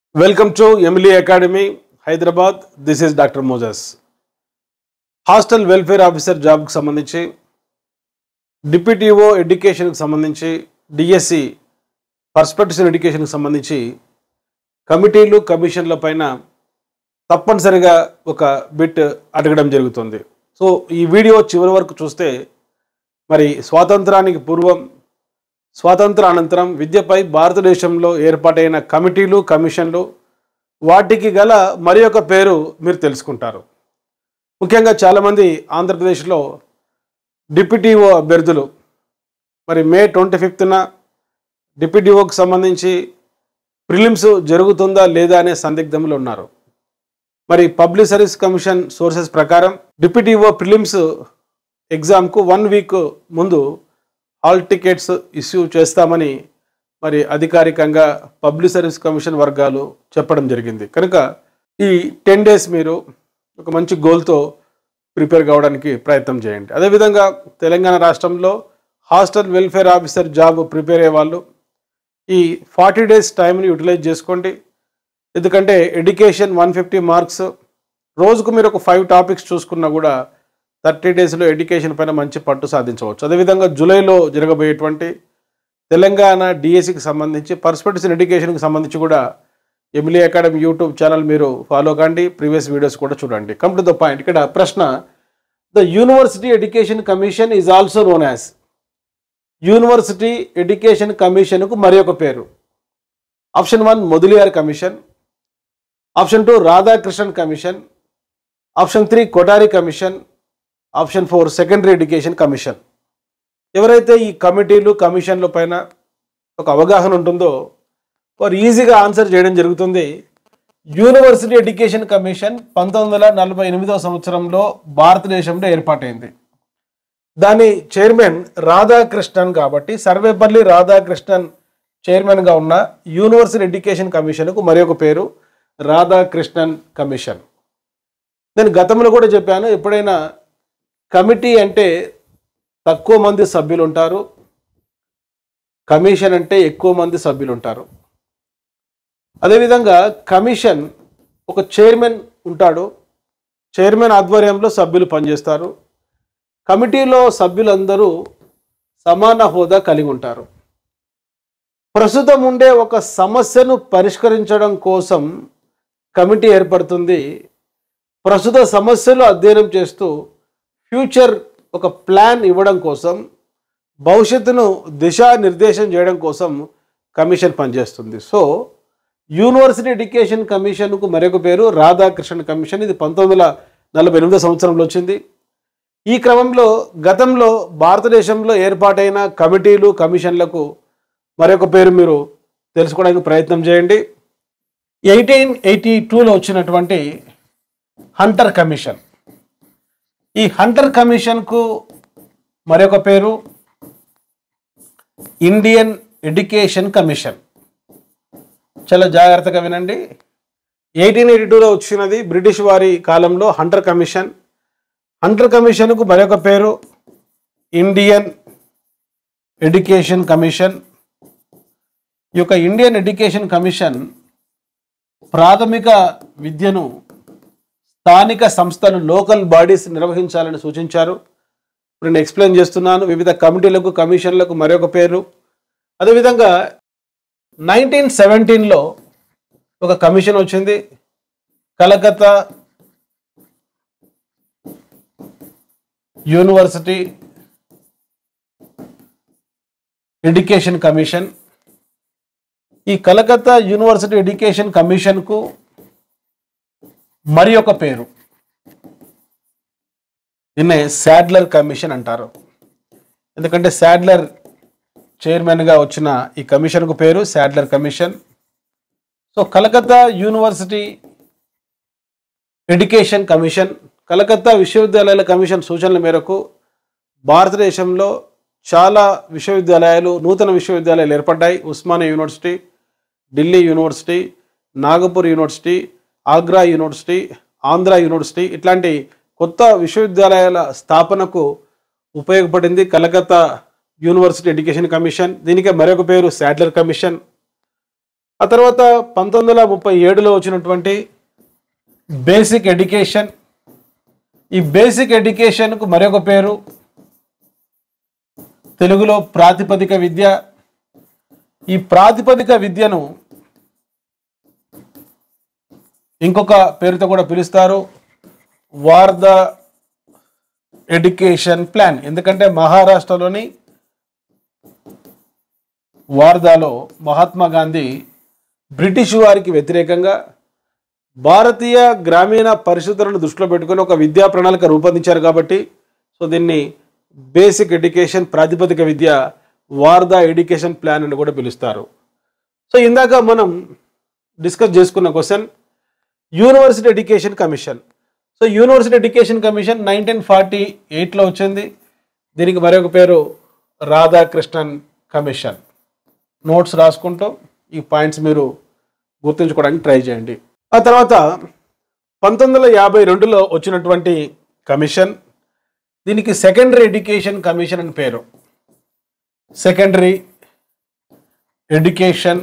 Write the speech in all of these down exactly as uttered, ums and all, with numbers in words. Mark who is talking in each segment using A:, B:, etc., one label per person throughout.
A: Welcome to Emily Academy, Hyderabad. This is Doctor Moses. Hostel Welfare Officer job కు సంబంధించి డిప్యూటీఓ education కు సంబంధించి DSC perspective education కు సంబంధించి కమిటీలు కమిషన్ల పైన తప్పనిసరిగా ఒక బిట్ అడగడం జరుగుతుంది. సో ఈ వీడియో చివరి వరకు చూస్తే మరి స్వాతంత్రానికి పూర్వం స్వాతంత్ర అనంతరం విద్యపై భారతదేశంలో ఏర్పాటైన కమిటీలు కమిషన్లు వాటికి గల మరి ఒక పేరు మీరు తెలుసుకుంటారు. ముఖ్యంగా చాలామంది ఆంధ్రప్రదేశ్లో డిప్యూటీఓ అభ్యర్థులు మరి మే ట్వంటీ ఫిఫ్త్న డిప్యూటీఓకి సంబంధించి ప్రిలిమ్స్ జరుగుతుందా లేదా అనే సందిగ్ధంలో ఉన్నారు. మరి పబ్లిక్ సర్వీస్ కమిషన్ సోర్సెస్ ప్రకారం డిప్యూటీఓ ప్రిలిమ్స్ ఎగ్జామ్కు వన్ వీక్ ముందు హాల్ టికెట్స్ ఇష్యూ చేస్తామని మరి అధికారికంగా పబ్లిక్ సర్వీస్ కమిషన్ వర్గాలు చెప్పడం జరిగింది. కనుక ఈ టెన్ డేస్ మీరు ఒక మంచి గోల్తో ప్రిపేర్ కావడానికి ప్రయత్నం చేయండి. అదేవిధంగా తెలంగాణ రాష్ట్రంలో hostel welfare officer job prepare అయ్యే వాళ్ళు ఈ ఫార్టీ డేస్ టైంని యూటిలైజ్ చేసుకోండి. ఎందుకంటే ఎడ్యుకేషన్ వన్ ఫిఫ్టీ మార్క్స్ రోజుకు మీరు ఒక ఫైవ్ టాపిక్స్ చూసుకున్నా కూడా థర్టీ డేస్లో ఎడ్యుకేషన్ పైన మంచి పట్టు సాధించవచ్చు. అదేవిధంగా జూలైలో జరగబోయేటువంటి తెలంగాణ డిఎస్సికి సంబంధించి పర్స్పెక్టివ్ ఎడ్యుకేషన్కి సంబంధించి కూడా ఎమిలీ అకాడమీ యూట్యూబ్ ఛానల్ మీరు ఫాలో కండి, ప్రీవియస్ వీడియోస్ కూడా చూడండి. Come to the point. ఇక్కడ ప్రశ్న, the University Education Commission is also known as. University Education కమిషన్కు మరి ఒక పేరు. Option one Mudaliar Commission, option two Radhakrishnan Commission, option three Kothari Commission, option four Secondary Education Commission. ఎవరైతే ఈ కమిటీలు కమిషన్ల పైన ఒక అవగాహన ఉంటుందో వారు ఈజీగా ఆన్సర్ చేయడం జరుగుతుంది. యూనివర్సిటీ ఎడ్యుకేషన్ కమిషన్ పంతొమ్మిది వందల నలభై ఎనిమిదవ సంవత్సరంలో భారతదేశంలో ఏర్పాటైంది. దాని చైర్మన్ రాధాకృష్ణన్ కాబట్టి సర్వేపల్లి రాధాకృష్ణన్ చైర్మన్గా ఉన్న యూనివర్సిటీ ఎడ్యుకేషన్ కమిషన్కు మరి ఒక పేరు రాధాకృష్ణన్ కమిషన్. నేను గతంలో కూడా చెప్పాను, ఎప్పుడైనా కమిటీ అంటే తక్కువ మంది సభ్యులు ఉంటారు, కమిషన్ అంటే ఎక్కువ మంది సభ్యులు ఉంటారు. అదేవిధంగా కమిషన్ ఒక చైర్మన్ ఉంటాడు, చైర్మన్ ఆధ్వర్యంలో సభ్యులు పనిచేస్తారు. కమిటీలో సభ్యులందరూ సమాన హోదా కలిగి ఉంటారు. ప్రస్తుతం ఉండే ఒక సమస్యను పరిష్కరించడం కోసం కమిటీ ఏర్పడుతుంది. ప్రస్తుత సమస్యలు అధ్యయనం చేస్తూ ఫ్యూచర్ ఒక ప్లాన్ ఇవ్వడం కోసం, భవిష్యత్తును దిశానిర్దేశం చేయడం కోసం కమిషన్ పనిచేస్తుంది. సో యూనివర్సిటీ ఎడ్యుకేషన్ కమిషన్కు మరొక పేరు రాధాకృష్ణన్ కమిషన్. ఇది పంతొమ్మిది వందల నలభై ఎనిమిదో సంవత్సరంలో వచ్చింది. ఈ క్రమంలో గతంలో భారతదేశంలో ఏర్పాటైన కమిటీలు కమిషన్లకు మరొక పేరు మీరు తెలుసుకోవడానికి ప్రయత్నం చేయండి. ఎయిటీన్ ఎయిటీ టూలో వచ్చినటువంటి హంటర్ కమిషన్. ఈ హంటర్ కమిషన్కు మరొక పేరు ఇండియన్ ఎడ్యుకేషన్ కమిషన్. చాలా జాగ్రత్తగా వినండి. ఎయిటీన్ ఎయిటీ టూలో వచ్చినది బ్రిటిష్ వారి కాలంలో హంటర్ కమిషన్. హంటర్ కమిషన్కు మరొక పేరు ఇండియన్ ఎడ్యుకేషన్ కమిషన్. ఈ యొక్క ఇండియన్ ఎడ్యుకేషన్ కమిషన్ ప్రాథమిక విద్యను స్థానిక సంస్థలు లోకల్ బాడీస్ నిర్వహించాలని సూచించారు. ఇప్పుడు నేను ఎక్స్ప్లెయిన్ చేస్తున్నాను. వివిధ కమిటీలకు కమిషన్లకు మరొక పేరు. అదేవిధంగా నైన్టీన్ సెవెంటీన్లో ఒక కమిషన్ వచ్చింది, కలకత్తా యూనివర్సిటీ ఎడ్యుకేషన్ కమిషన్. ఈ కలకత్తా యూనివర్సిటీ ఎడ్యుకేషన్ కమిషన్కు మరి ఒక పేరు, దీన్నే శాడ్లర్ కమిషన్ అంటారు. ఎందుకంటే శాడ్లర్ చైర్మన్గా వచ్చిన ఈ కమిషన్కు పేరు Sadler Commission. So Calcutta University Education Commission, Calcutta విశ్వవిద్యాలయాల కమిషన్ సూచనల మేరకు భారతదేశంలో చాలా విశ్వవిద్యాలయాలు నూతన విశ్వవిద్యాలయాలు ఏర్పడ్డాయి. Osmania University, Delhi University, Nagpur University, Agra University, Andhra University, ఇట్లాంటి కొత్త విశ్వవిద్యాలయాల స్థాపనకు ఉపయోగపడింది కలకత్తా యూనివర్సిటీ ఎడ్యుకేషన్ కమిషన్. దీనికి మరొక పేరు శాడ్లర్ కమిషన్. ఆ తర్వాత పంతొమ్మిది వందల ముప్పై ఏడులో వచ్చినటువంటి బేసిక్ ఎడ్యుకేషన్. ఈ బేసిక్ ఎడ్యుకేషన్కు మరొక పేరు తెలుగులో ప్రాతిపదిక విద్య. ఈ ప్రాతిపదిక విద్యను ఇంకొక పేరుతో కూడా పిలుస్తారు, వార్ధ ఎడ్యుకేషన్ ప్లాన్. ఎందుకంటే మహారాష్ట్రలోని వార్ధాలో మహాత్మా గాంధీ బ్రిటిష్ వారికి వ్యతిరేకంగా భారతీయ గ్రామీణ పరిస్థితులను దృష్టిలో పెట్టుకొని ఒక విద్యా ప్రణాళిక రూపొందించారు. కాబట్టి సో దీన్ని బేసిక్ ఎడ్యుకేషన్ ప్రాతిపదిక విద్య వార్ధా ఎడ్యుకేషన్ ప్లాన్ అని కూడా పిలుస్తారు. సో ఇందాక మనం డిస్కస్ చేసుకున్న question University Education Commission. So University Education Commission nineteen forty ఎయిట్లో వచ్చింది. దీనికి మరొక పేరు రాధాకృష్ణన్ కమిషన్. నోట్స్ రాసుకుంటూ ఈ పాయింట్స్ మీరు గుర్తుంచుకోవడానికి ట్రై చేయండి. ఆ తర్వాత పంతొమ్మిది వందల యాభై రెండులో వచ్చినటువంటి కమిషన్, దీనికి సెకండరీ ఎడ్యుకేషన్ కమిషన్ అని పేరు. Secondary Education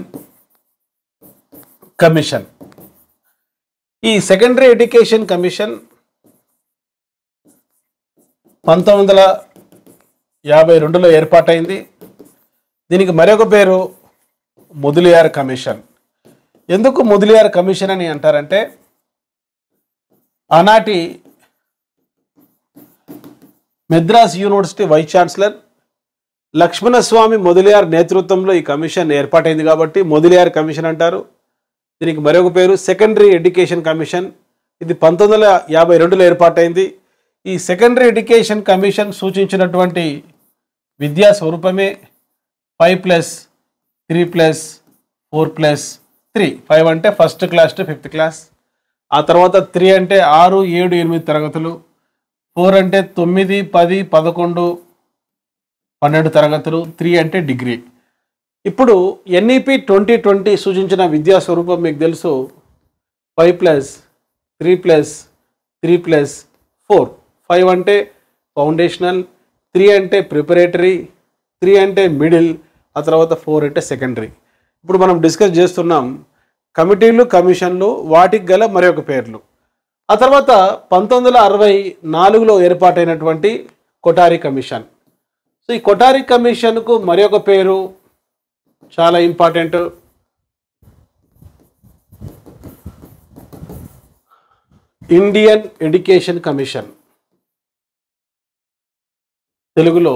A: Commission. ఈ సెకండరీ ఎడ్యుకేషన్ కమిషన్ పంతొమ్మిది వందల యాభై రెండులో ఏర్పాటైంది. దీనికి మరొక పేరు ముదలియార్ కమిషన్. ఎందుకు ముదలియార్ కమిషన్ అని అంటారంటే ఆనాటి Madras University vice chancellor Lakshmanaswami Mudaliar నేతృత్వంలో ఈ కమిషన్ ఏర్పాటైంది కాబట్టి ముదలియార్ కమిషన్ అంటారు. దీనికి మరొక పేరు సెకండరీ ఎడ్యుకేషన్ కమిషన్. ఇది పంతొమ్మిది వందల యాభై రెండులో ఏర్పాటైంది. ఈ సెకండరీ ఎడ్యుకేషన్ కమిషన్ సూచించినటువంటి విద్యా స్వరూపమే five plus three plus four plus three. Five అంటే first class to fifth class, ఆ తర్వాత త్రీ అంటే ఆరు ఏడు ఎనిమిది తరగతులు, ఫోర్ అంటే తొమ్మిది పది పదకొండు పన్నెండు తరగతులు, త్రీ అంటే డిగ్రీ. ఇప్పుడు ఎన్ఈపి ట్వంటీ ట్వంటీ సూచించిన విద్యా స్వరూపం మీకు తెలుసు, five plus three plus three plus four. Five అంటే ఫౌండేషనల్, త్రీ అంటే ప్రిపరేటరీ, త్రీ అంటే మిడిల్, ఆ తర్వాత ఫోర్ అంటే సెకండరీ. ఇప్పుడు మనం డిస్కస్ చేస్తున్నాం కమిటీలు కమిషన్లు, వాటికి గల మరొక పేర్లు. ఆ తర్వాత పంతొమ్మిది వందల అరవై నాలుగులో ఏర్పాటైనటువంటి కొఠారి కమిషన్. సో ఈ కొఠారి కమిషన్కు మరొక పేరు చాలా ఇంపార్టెంట్, ఇండియన్ ఎడ్యుకేషన్ కమిషన్. తెలుగులో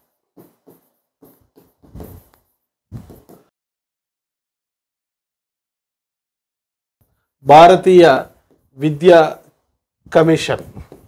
A: భారతీయ విద్యా కమిషన్.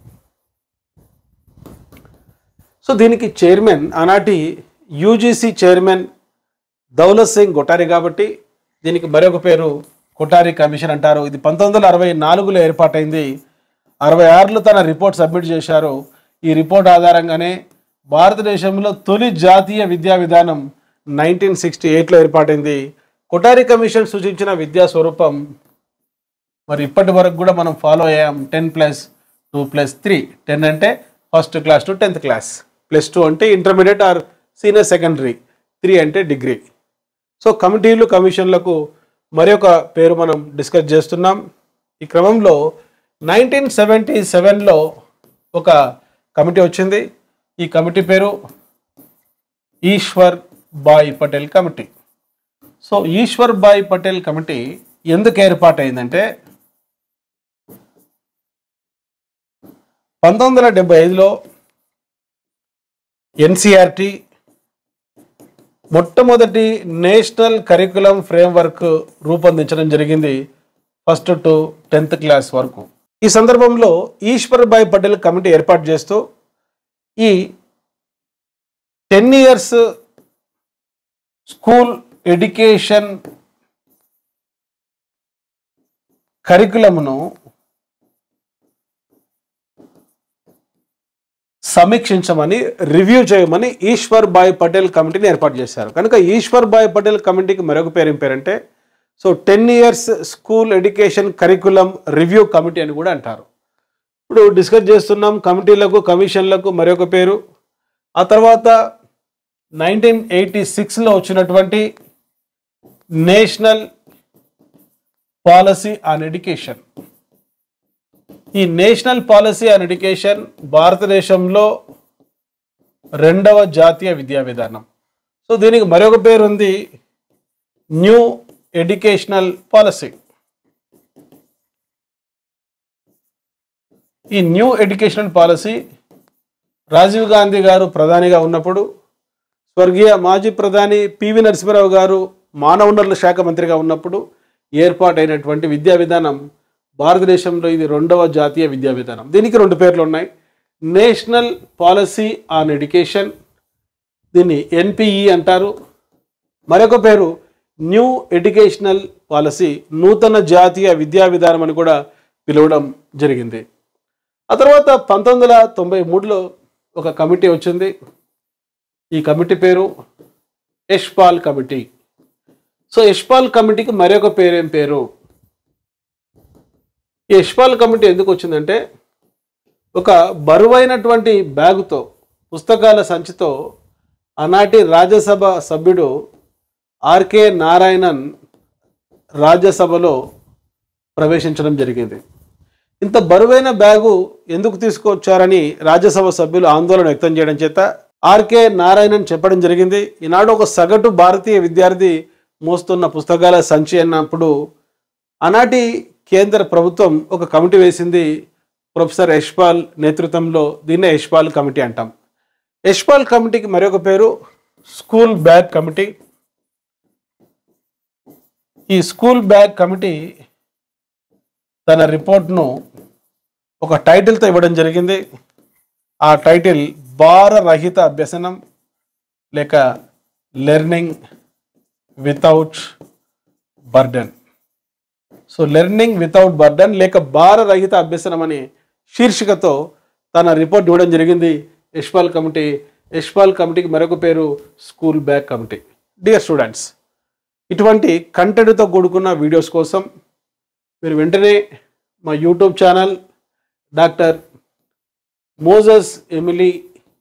A: సో దీనికి చైర్మన్ ఆనాటి యూజీసీ చైర్మన్ దౌలత్ సింగ్ కొఠారి కాబట్టి దీనికి మరొక పేరు కొఠారి కమిషన్ అంటారు. ఇది పంతొమ్మిది వందల అరవై నాలుగులో ఏర్పాటైంది. అరవై ఆరులో తన రిపోర్ట్ సబ్మిట్ చేశారు. ఈ రిపోర్ట్ ఆధారంగానే భారతదేశంలో తొలి జాతీయ విద్యా విధానం నైన్టీన్ సిక్స్టీ ఎయిట్లో ఏర్పాటైంది. కొఠారి కమిషన్ సూచించిన విద్యా స్వరూపం మరి ఇప్పటి వరకు కూడా మనం ఫాలో అయ్యాం. Ten plus two plus three. Ten అంటే first class to tenth class, plus two అంటే intermediate or senior secondary, three అంటే డిగ్రీ. సో కమిటీలు కమిషన్లకు మరొక పేరు మనం డిస్కస్ చేస్తున్నాం. ఈ క్రమంలో నైన్టీన్ సెవెంటీ సెవెన్లో ఒక కమిటీ వచ్చింది. ఈ కమిటీ పేరు Ishwar bhai Patel committee. So Ishwar bhai Patel committee ఎందుకు ఏర్పాటైందంటే పంతొమ్మిది వందల డెబ్బై ఐదులో ఎన్సిఆర్టీ మొట్టమొదటి నేషనల్ కరికులం ఫ్రేమ్వర్క్ రూపొందించడం జరిగింది, ఫస్ట్ టు టెన్త్ క్లాస్ వరకు. ఈ సందర్భంలో ఈశ్వర్ భాయ్ పటేల్ కమిటీ ఏర్పాటు చేస్తూ ఈ టెన్ ఇయర్స్ స్కూల్ ఎడ్యుకేషన్ కరికులంను సమీక్షించమని, రివ్యూ చేయమని ఈశ్వర్ భాయ్ పటేల్ కమిటీని ఏర్పాటు చేశారు. కనుక ఈశ్వర్ భాయ్ పటేల్ కమిటీకి మరొక పేరు ఏం పేరంటే so ten years school education curriculum review committee అని కూడా అంటారు. ఇప్పుడు డిస్కస్ చేస్తున్నాం కమిటీలకు కమిషన్లకు మరొక పేరు. ఆ తర్వాత నైన్టీన్ ఎయిటీ సిక్స్లో వచ్చినటువంటి నేషనల్ పాలసీ ఆన్ ఎడ్యుకేషన్. ఈ నేషనల్ పాలసీ ఆన్ ఎడ్యుకేషన్ భారతదేశంలో రెండవ జాతీయ విద్యా విధానం. సో దీనికి మరొక పేరు ఉంది, న్యూ ఎడ్యుకేషనల్ పాలసీ. ఈ New Educational Policy Rajiv Gandhi గారు ప్రధానిగా ఉన్నప్పుడు, స్వర్గీయ మాజీ ప్రధాని పివి నరసింహారావు గారు మానవ వనరుల శాఖ మంత్రిగా ఉన్నప్పుడు ఏర్పాటైనటువంటి విద్యా విధానం భారతదేశంలో ఇది రెండవ జాతీయ విద్యా విధానం. దీనికి రెండు పేర్లు ఉన్నాయి, నేషనల్ పాలసీ ఆన్ ఎడ్యుకేషన్, దీన్ని ఎన్పిఈ అంటారు. మరొక పేరు న్యూ ఎడ్యుకేషనల్ పాలసీ, నూతన జాతీయ విద్యా విధానం అని కూడా పిలవడం జరిగింది. ఆ తర్వాత పంతొమ్మిది వందల తొంభై మూడులో ఒక కమిటీ వచ్చింది. ఈ కమిటీ పేరు యశ్పాల్ కమిటీ. సో యశ్పాల్ కమిటీకి మరొక పేరేం పేరు? ఈ యశ్పాల్ కమిటీ ఎందుకు వచ్చిందంటే, ఒక బరువైనటువంటి బ్యాగుతో, పుస్తకాల సంచితో ఆనాటి రాజ్యసభ సభ్యుడు ఆర్కే నారాయణన్ రాజ్యసభలో ప్రవేశించడం జరిగింది. ఇంత బరువైన బ్యాగు ఎందుకు తీసుకొచ్చారని రాజ్యసభ సభ్యులు ఆందోళన వ్యక్తం చేయడం చేత ఆర్కే నారాయణన్ చెప్పడం జరిగింది, ఈనాడు ఒక సగటు భారతీయ విద్యార్థి మోస్తున్న పుస్తకాల సంచి అన్నప్పుడు ఆనాటి కేంద్ర ప్రభుత్వం ఒక కమిటీ వేసింది ప్రొఫెసర్ యశ్పాల్ నేతృత్వంలో. దీన్నే యశ్పాల్ కమిటీ అంటాం. యశ్పాల్ కమిటీకి మరొక పేరు స్కూల్ బ్యాగ్ కమిటీ. ఈ స్కూల్ బ్యాగ్ కమిటీ తన రిపోర్ట్ను ఒక టైటిల్తో ఇవ్వడం జరిగింది. ఆ టైటిల్ భారరహిత అభ్యసనం లేక learning without burden. So learning without burden లేక భారరహిత అభ్యసనం అనే శీర్షికతో తన రిపోర్ట్ ఇవ్వడం జరిగింది యశ్పాల్ కమిటీ. యశ్పాల్ కమిటీకి మరొక పేరు school bag committee. Dear students, ఇటువంటి కంటెంట్తో కూడుకున్న వీడియోస్ కోసం మీరు వెంటనే మా YouTube channel doctor Moses Emily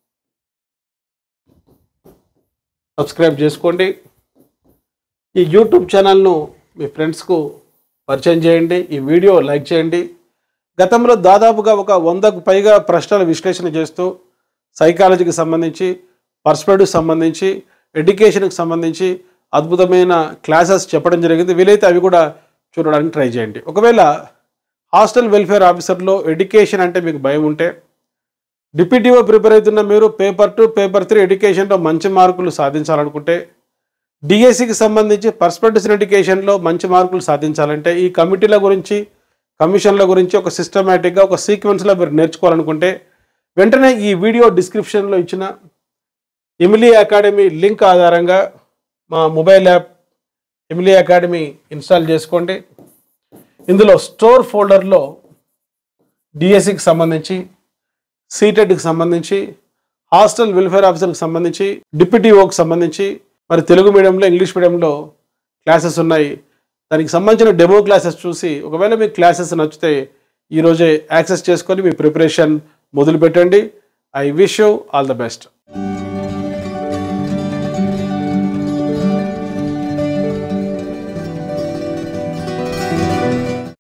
A: subscribe చేసుకోండి. ఈ యూట్యూబ్ ఛానల్ను మీ ఫ్రెండ్స్కు పరిచయం చేయండి. ఈ వీడియో లైక్ చేయండి. గతంలో దాదాపుగా ఒక వందకు పైగా ప్రశ్నల విశ్లేషణ చేస్తూ సైకాలజీకి సంబంధించి, పర్స్పెక్టివ్కి సంబంధించి, ఎడ్యుకేషన్కి సంబంధించి అద్భుతమైన క్లాసెస్ చెప్పడం జరిగింది. వీలైతే అవి కూడా చూడడానికి ట్రై చేయండి. ఒకవేళ హాస్టల్ వెల్ఫేర్ ఆఫీసర్లో ఎడ్యుకేషన్ అంటే మీకు భయం ఉంటే, డిప్యూటీఓ ప్రిపేర్ అవుతున్న మీరు పేపర్ టూ పేపర్ త్రీ ఎడ్యుకేషన్లో మంచి మార్కులు సాధించాలనుకుంటే, డిఎస్సికి సంబంధించి పర్స్పెక్టివ్స్ ఎడ్యుకేషన్లో మంచి మార్కులు సాధించాలంటే, ఈ కమిటీల గురించి, కమిషన్ల గురించి ఒక సిస్టమేటిక్గా ఒక సీక్వెన్స్లో మీరు నేర్చుకోవాలనుకుంటే, వెంటనే ఈ వీడియో డిస్క్రిప్షన్లో ఇచ్చిన ఎమిలీ అకాడమీ లింక్ ఆధారంగా మా mobile app Emily academy install చేసుకోండి. ఇందులో స్టోర్ ఫోల్డర్లో డిఎస్సికి సంబంధించి, సీటెట్కి సంబంధించి, హాస్టల్ వెల్ఫేర్ ఆఫీసర్కి సంబంధించి, డిప్యూటీఓకి సంబంధించి, మరి తెలుగు మీడియంలో, ఇంగ్లీష్ మీడియంలో క్లాసెస్ ఉన్నాయి. దానికి సంబంధించిన డెమో క్లాసెస్ చూసి ఒకవేళ మీకు క్లాసెస్ నచ్చితే ఈరోజే యాక్సెస్ చేసుకొని మీ ప్రిపరేషన్ మొదలు పెట్టండి. I wish you all the best.